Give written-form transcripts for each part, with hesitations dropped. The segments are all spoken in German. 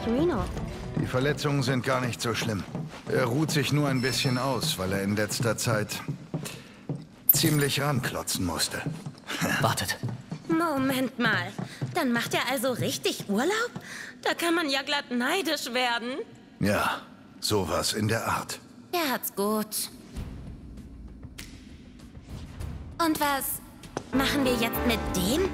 Reno? Die Verletzungen sind gar nicht so schlimm. Er ruht sich nur ein bisschen aus, weil er in letzter Zeit ziemlich ranklotzen musste. Wartet. Moment mal. Dann macht er also richtig Urlaub? Da kann man ja glatt neidisch werden. Ja, sowas in der Art. Er hat's gut. Und was machen wir jetzt mit dem?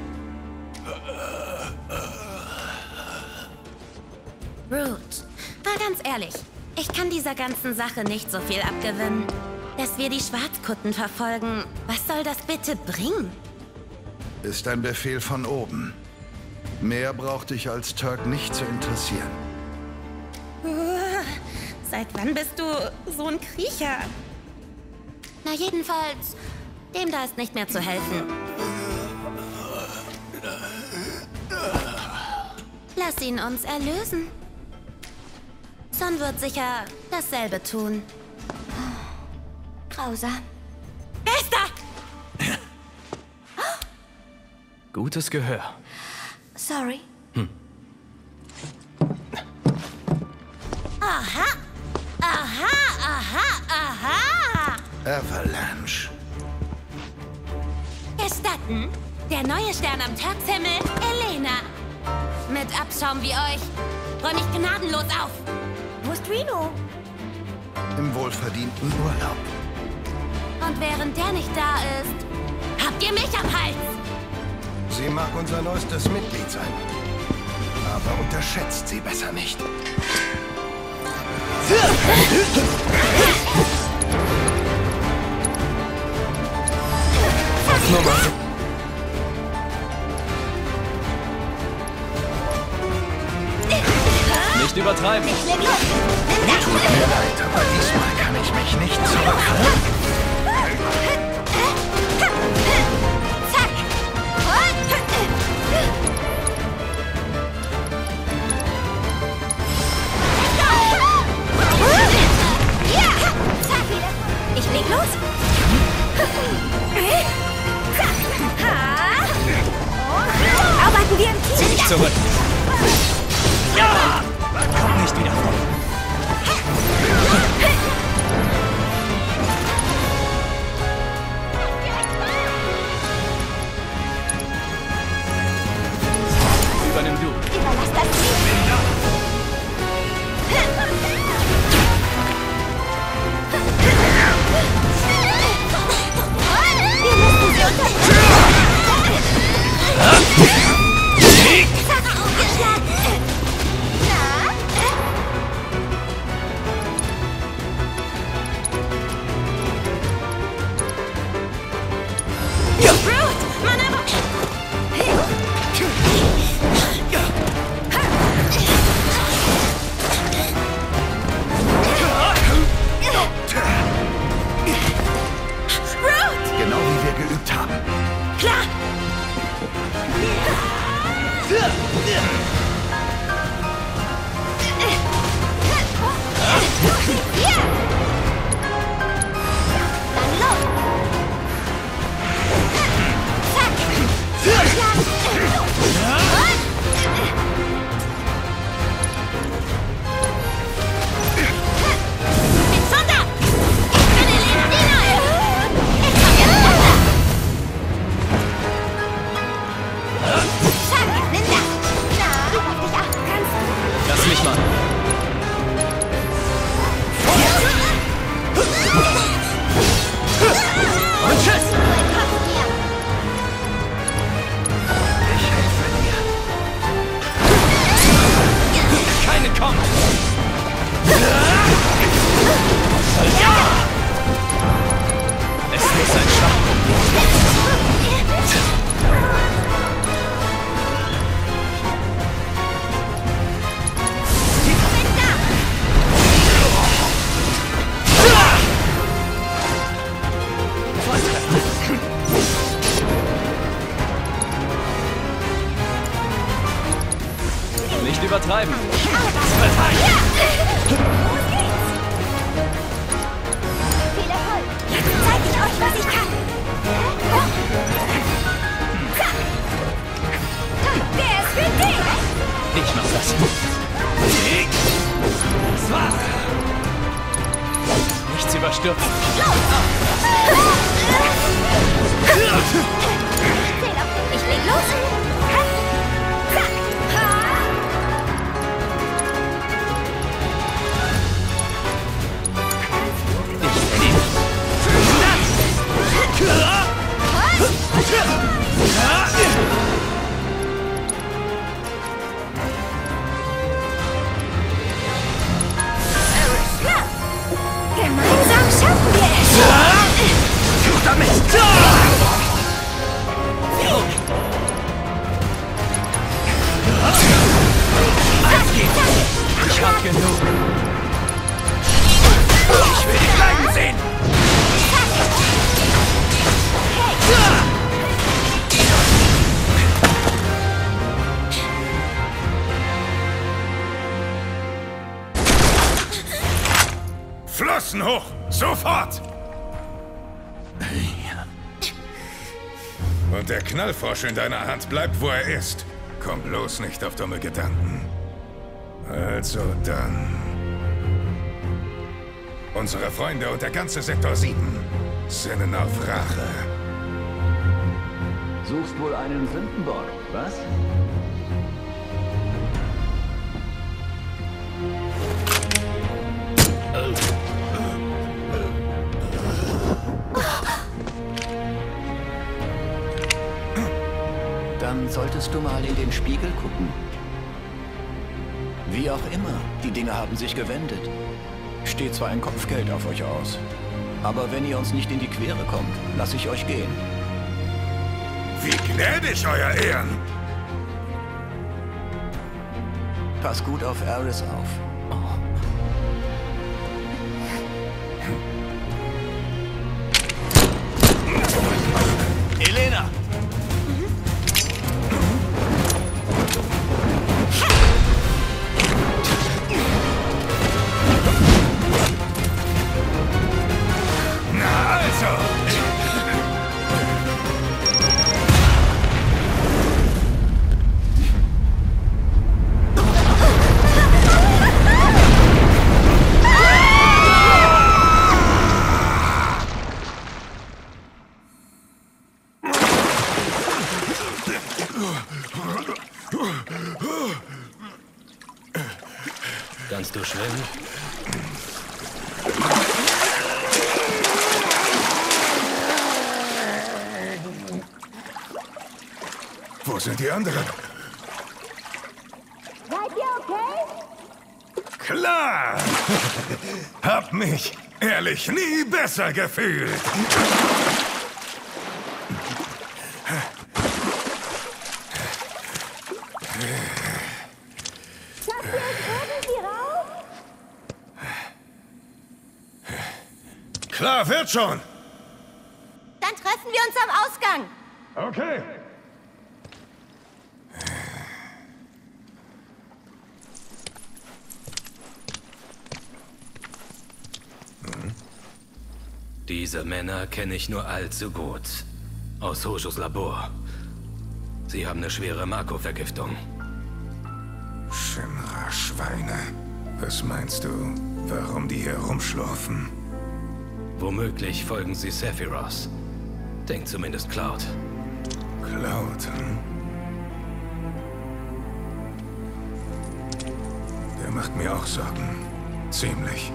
Root, mal ganz ehrlich, ich kann dieser ganzen Sache nicht so viel abgewinnen. Dass wir die Schwarzkutten verfolgen, was soll das bitte bringen? Ist ein Befehl von oben. Mehr braucht dich als Turk nicht zu interessieren. Seit wann bist du so ein Kriecher? Na jedenfalls, dem da ist nicht mehr zu helfen. Lass ihn uns erlösen. Son wird sicher dasselbe tun. Grausam. Wer ist da? Gutes Gehör. Sorry. Aha! Aha, aha, aha! Avalanche. Gestatten, der neue Stern am Tagshimmel, Elena. Mit Abschaum wie euch räume ich gnadenlos auf. Wo ist Reno? Im wohlverdienten Urlaub. Und während der nicht da ist, habt ihr mich am Hals. Sie mag unser neuestes Mitglied sein. Aber unterschätzt sie besser nicht. Nummer. Nicht übertreiben. Tut mir leid, aber diesmal kann ich mich nicht zurückhalten. Ich leg los. Arbeiten wir im Team. Zieh dich zurück. Ja! Komm nicht wieder vor. Übernimm du. Überlass das Team. Wir müssen sie unterbrechen. Genau wie wir geübt haben. Klar! Dann los! Zack! Bin schon da! Ich bin Elena Dino! Ich komm jetzt runter! Zack! Nimm das! Na, auf dich achten kannst du! Lass mich mal. Und tschüss! Ich helfe dir. Keine kommt! Es muss ein Schwachpunkt geben. Nicht übertreiben. Viel Erfolg! Jetzt zeig ich euch, was ich kann! Der ist für dich! Ich mach das. überstürzen. Ich leg los. Zack. Gemeinsam schaffen wir es. Ich hab genug. Ich will dich leiden sehen. Flossen hoch! Sofort! Und der Knallfrosch in deiner Hand bleibt, wo er ist. Komm bloß nicht auf dumme Gedanken. Also dann. Unsere Freunde und der ganze Sektor 7 sinnen auf Rache. Suchst wohl einen Sündenbock, was? Dann solltest du mal in den Spiegel gucken. Wie auch immer, die Dinge haben sich gewendet. Steht zwar ein Kopfgeld auf euch aus, aber wenn ihr uns nicht in die Quere kommt, lasse ich euch gehen. Wie gnädig, euer Ehren! Pass gut auf Ares auf. Elena! Na also! Kannst du schwimmen? Wo sind die anderen? Seid ihr okay? Klar! Hab mich, ehrlich, nie besser gefühlt. Schafft ihr es irgendwie raus? Klar, wird schon. Dann treffen wir uns am Ausgang. Okay. Diese Männer kenne ich nur allzu gut. Aus Hojos Labor. Sie haben eine schwere Marco-Vergiftung. Shinra-Schweine. Was meinst du, warum die hier rumschlurfen? Womöglich folgen sie Sephiroth. Denkt zumindest Cloud. Cloud, hm? Der macht mir auch Sorgen. Ziemlich.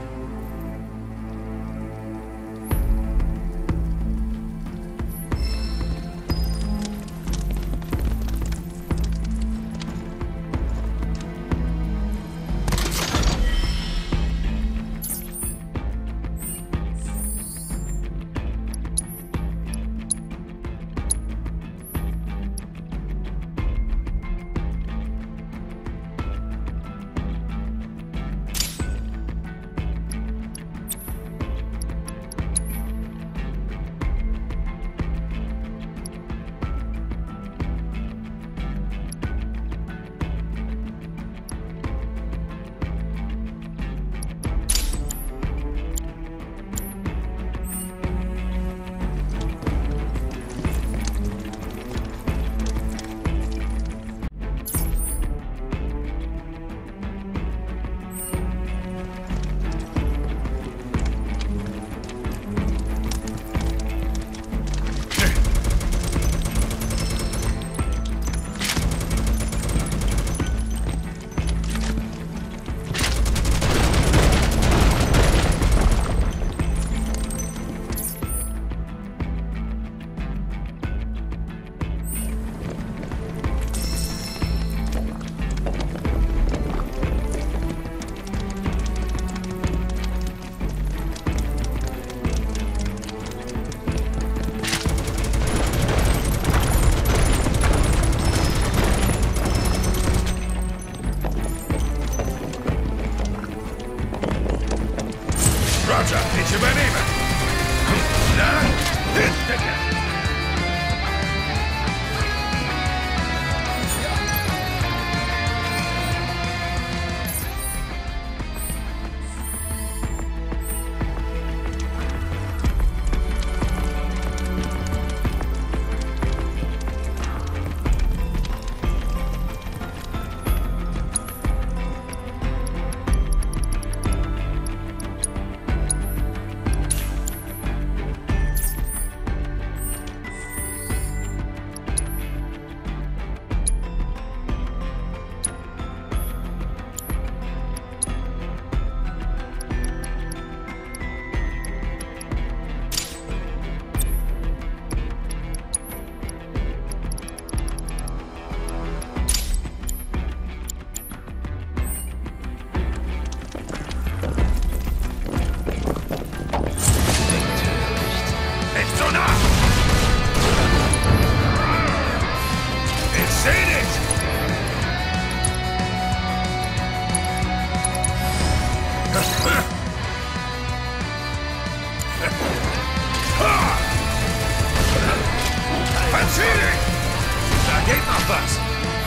Verzieh dich! Da geht noch was!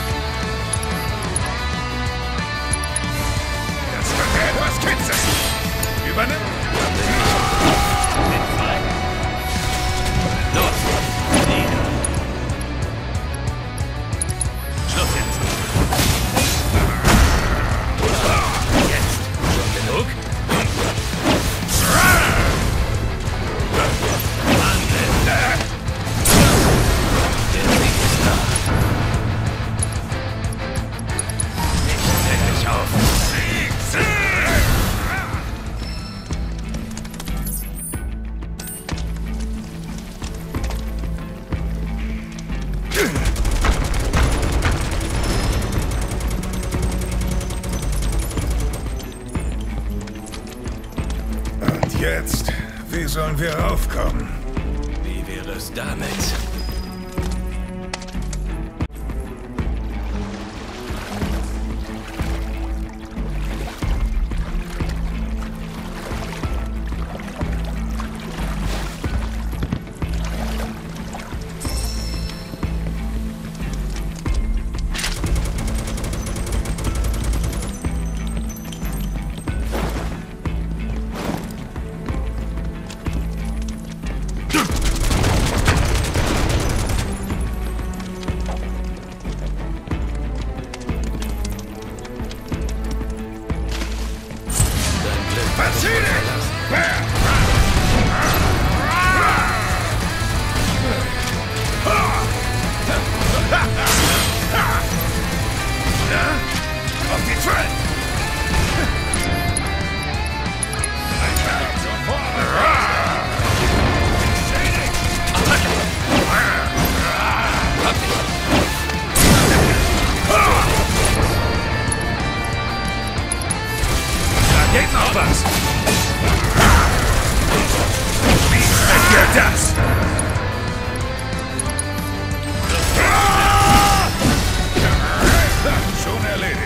Das könnte etwas kitzeln! Übernimm! Los! Nieder! Schluss jetzt! Jetzt! Schon genug? Der Sieg ist da. Ich zähl dich auf. Sieg! Und jetzt, wie sollen wir aufkommen? Wie wäre es damit? Verzieh dich! Auf die 12! Da geht noch was! Wie schmeckt dir das? Schon erledigt.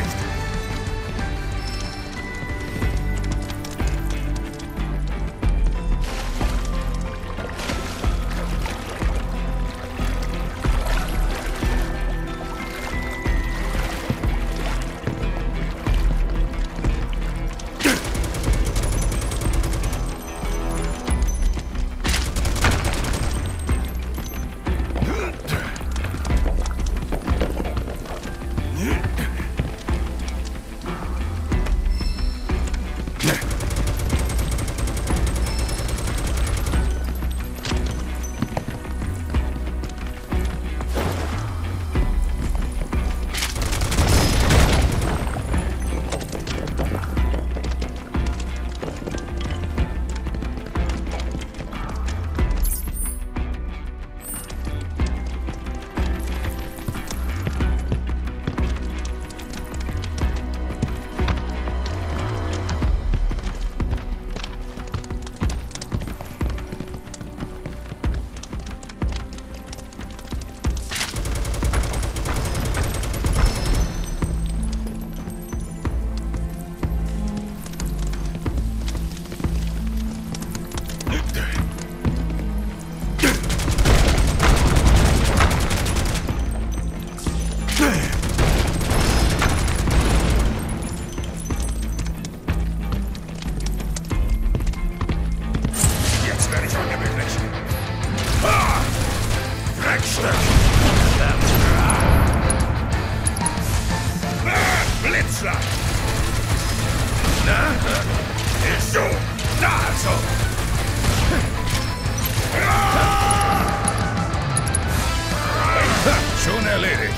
Jetzt werde ich ungemütlich. Dreckstück! Blitzschlag! Na? Ist so! Na also! Schon erledigt.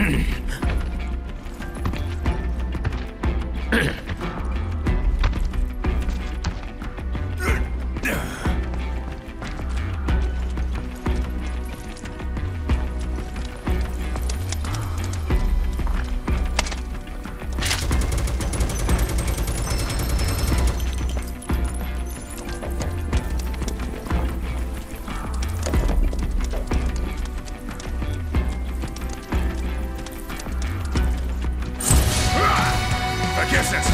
Vergiss es!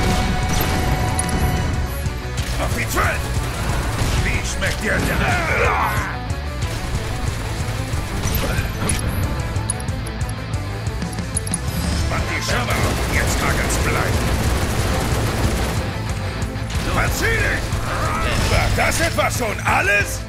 Auf die 12! Wie schmeckt dir der... Spann die Schirme auf, jetzt Hagens bleiben! Verzieh dich! War das etwa schon alles?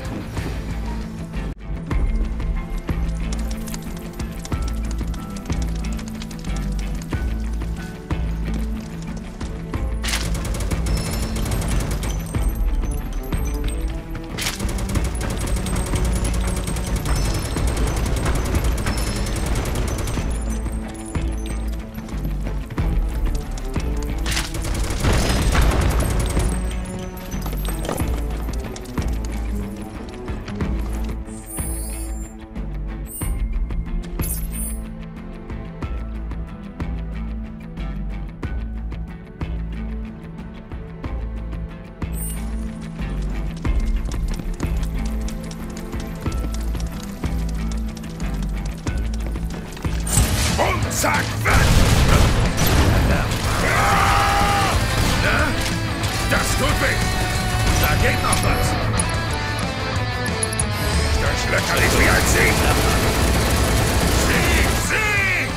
Zack, weg! Na? Das tut weh! Da geht noch was! Ist euch leckerlich wie ein Sieg! Sieg, Sieg!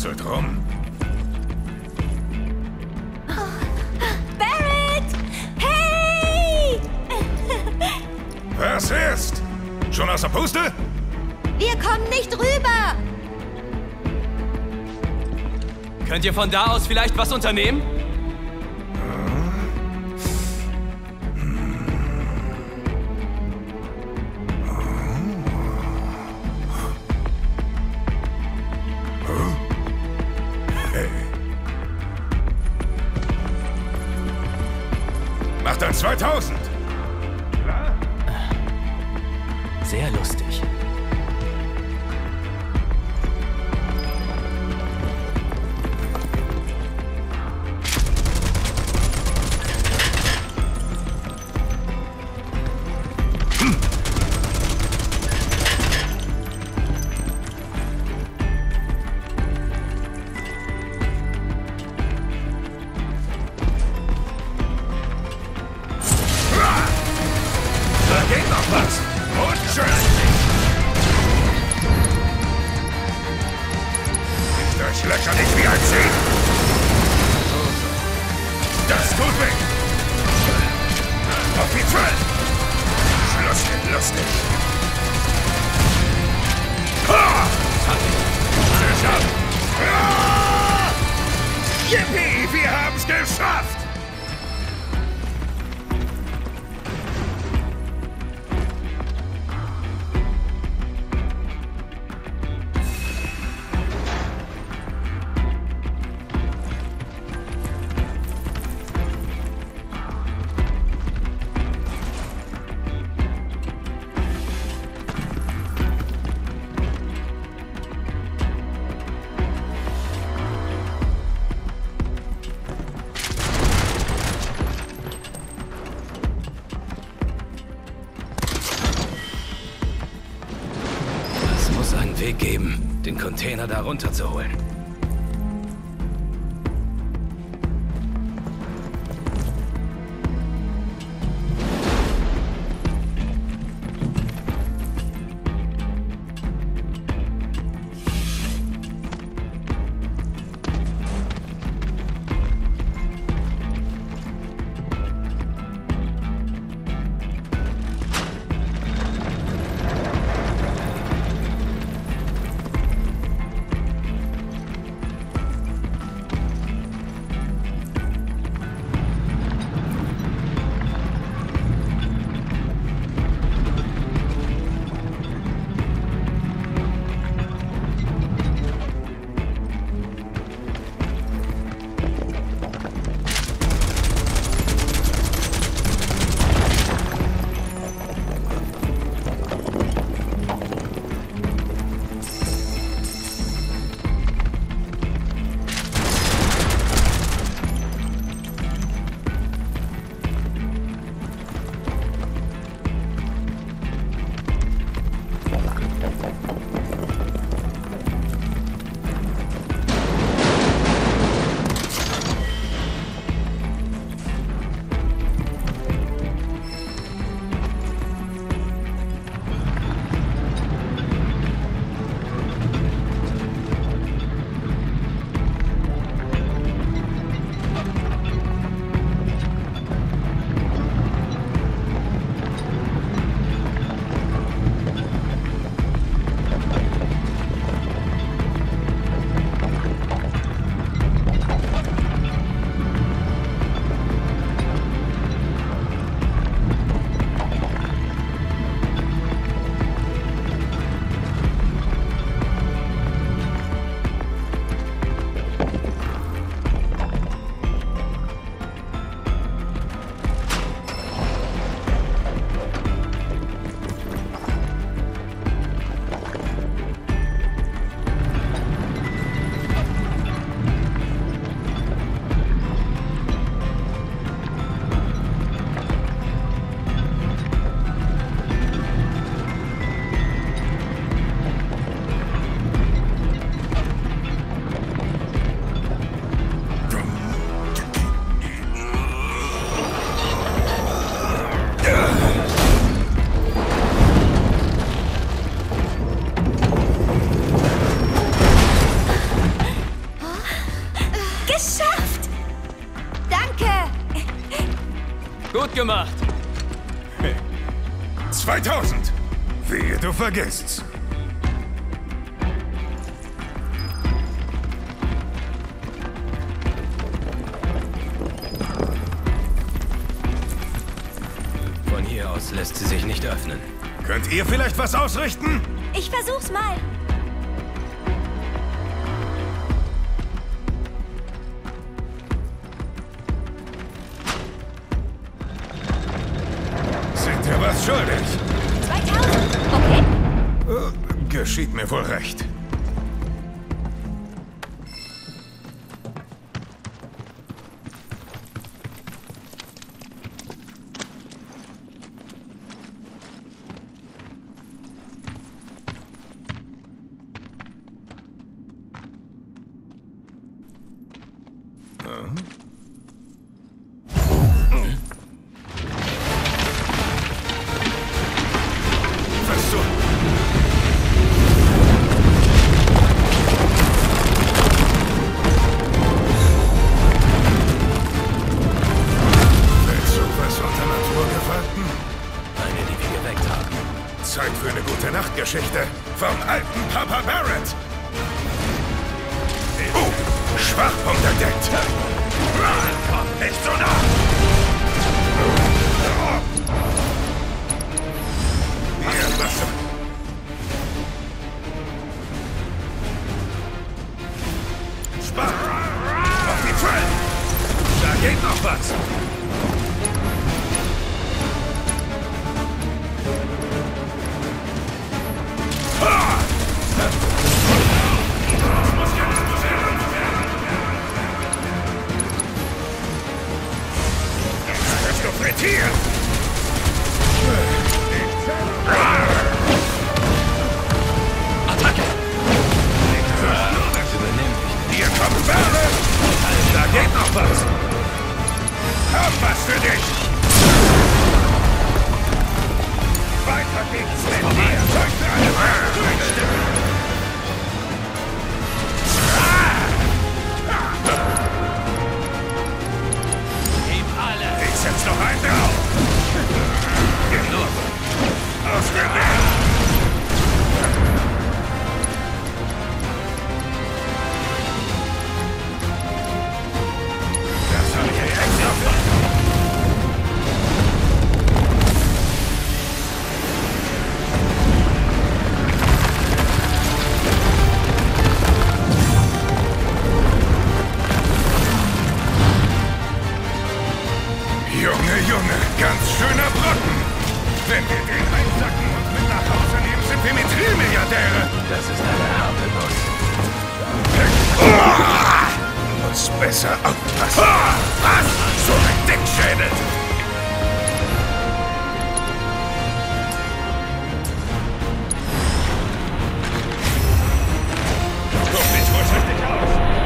wurzelt rum. Barrett! Hey! Was ist? Schon aus der Puste? Wir kommen nicht rüber! Könnt ihr von da aus vielleicht was unternehmen? Mach dann 2000! Sehr lustig. Da geht noch was! Und schön! Ich durchlöcher dich wie ein Sieg! Das tut weh! Offiziell! Schluss mit lustig! Ha! Geschafft! Ja! Yippie! Wir haben's geschafft! Es muss einen Weg geben, den Container da runterzuholen. Geschafft! Danke! Gut gemacht. 2000! Wehe, du vergisst's. Von hier aus lässt sie sich nicht öffnen. Könnt ihr vielleicht was ausrichten? Ich versuch's mal. Sind wir was schuldig? 2000, okay? Geschieht mir wohl recht. Zeit für eine gute Nachtgeschichte vom alten Papa Barrett. Schwachpunkt entdeckt. Komm nicht so nah. Hier, Wasser. Spar. Auf die Trail. Da geht noch was. Hier! Attacke! Hier kommt Barrett! Da geht noch was! Hab was für dich! Weiter geht's mit dir! Ich setz noch einen drauf! Geh los! Aus dem Weg! Das hab ich ja jetzt noch! Junge, ganz schöner Brocken. Wenn wir den einsacken und mit nach Hause nehmen, sind wir Mitrilliardäre. Das ist eine harte Nuss. Muss besser aufpassen. Was? So ein Dickschädel. Guck nicht vorsichtig aus.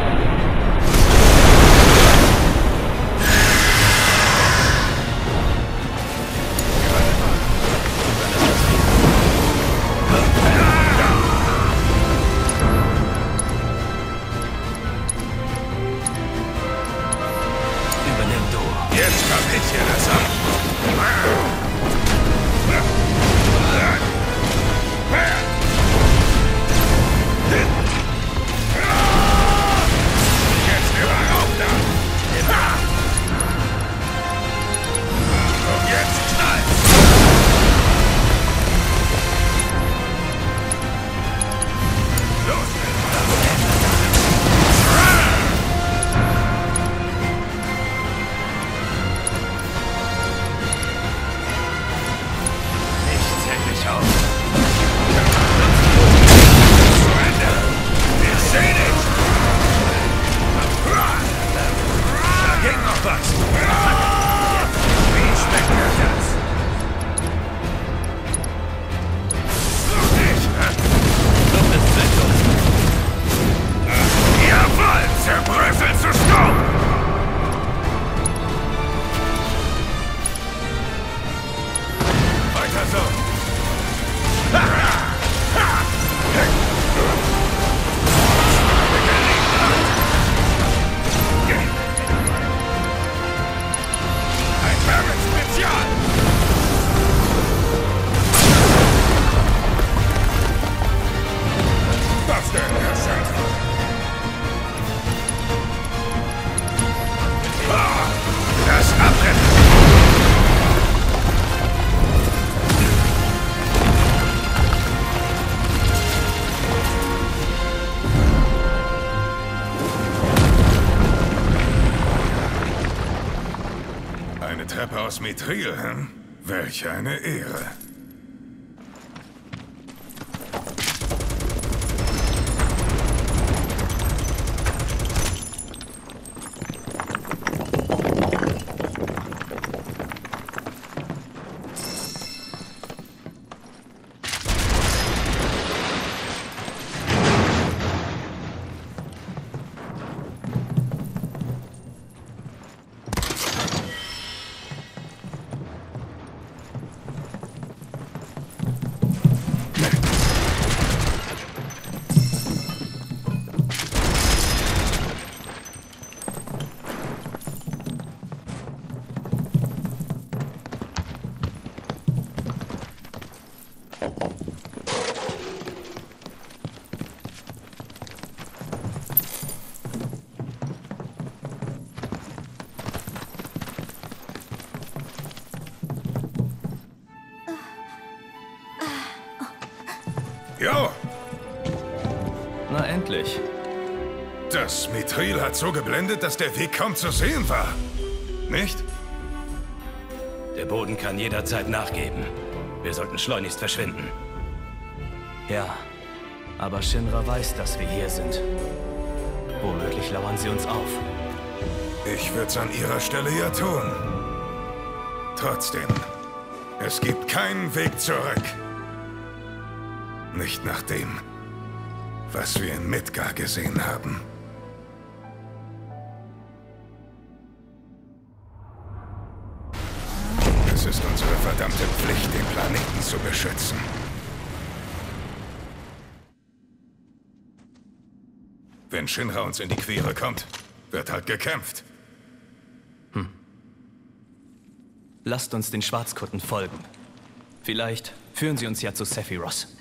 Jetzt hab ich hier das ab. Jetzt überrauf da. Und jetzt knallt. Los, Treppe aus Mithril, hm? Welch eine Ehre. Jo! Na endlich. Das Mithril hat so geblendet, dass der Weg kaum zu sehen war. Nicht? Der Boden kann jederzeit nachgeben. Wir sollten schleunigst verschwinden. Ja, aber Shinra weiß, dass wir hier sind. Womöglich lauern sie uns auf. Ich würde es an ihrer Stelle ja tun. Trotzdem, es gibt keinen Weg zurück. Nicht nach dem, was wir in Midgar gesehen haben. Es ist unsere verdammte Pflicht, den Planeten zu beschützen. Wenn Shinra uns in die Quere kommt, wird halt gekämpft. Lasst uns den Schwarzkutten folgen. Vielleicht führen sie uns ja zu Sephiroth.